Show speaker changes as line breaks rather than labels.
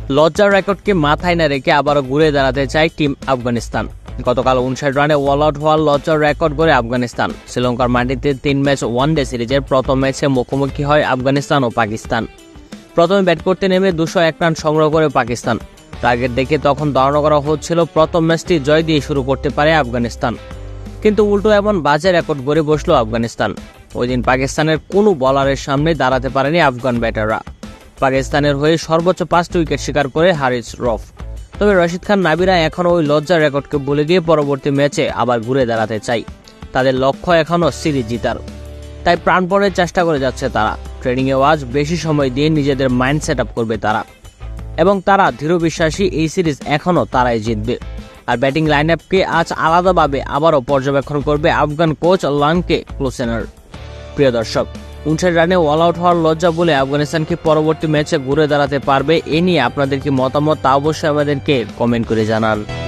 লজ্জার রেকর্ডকে মাথায় না রেখে আবারও ঘুরে দাঁড়াতে চায় টিম আফগানিস্তান। গতকাল 59 রানে অল আউট হওয়ার লজ্জার রেকর্ড গড়ে আফগানিস্তান। শ্রীলঙ্কার মাটিতে 3 ম্যাচ ওয়ানডে সিরিজের প্রথম ম্যাচে মুখোমুখি হয় আফগানিস্তান ও পাকিস্তান। প্রথমে ব্যাট করতে নেমে 201 রান সংগ্রহ করে পাকিস্তান। টার্গেট দেখে তখন ধারণা করা হচ্ছিল প্রথম ম্যাচটি জয় দিয়ে শুরু করতে পারে আফগানিস্তান, কিন্তু উল্টো এমন বাজে রেকর্ড গড়ে বসলো আফগানিস্তান। ওই দিন পাকিস্তানের কোনো বলারের সামনে দাঁড়াতে পারেনি আফগান ব্যাটাররা। পাকিস্তানের হয়ে সর্বোচ্চ 5টি উইকেট শিকার করে হারিস রফ। তবে রশিদ খান নাবিরা এখনও ওই লজ্জার রেকর্ডকে বলে দিয়ে পরবর্তী ম্যাচে আবার ঘুরে দাঁড়াতে চাই। তাদের লক্ষ্য এখনও সিরিজ জিতার, তাই প্রাণপণে চেষ্টা করে যাচ্ছে তারা। ট্রেনিংয়ে আজ বেশি সময় দিয়ে নিজেদের মাইন্ড সেট আপ করবে তারা, এবং তারা দৃঢ় বিশ্বাসী এই সিরিজ এখনও তারাই জিতবে। আর ব্যাটিং লাইন আপকে আজ আলাদাভাবে আবারও পর্যবেক্ষণ করবে আফগান কোচ লানকে ক্লোসেনার। প্রিয় দর্শক, 59 রানে অল আউট হওয়ার লজ্জা বলে আফগানিস্তানকে পরবর্তী ম্যাচে ঘুরে দাঁড়াতে পারবে, এ নিয়ে আপনাদের কি মতামত তা অবশ্যই আমাদেরকে কমেন্ট করে জানান।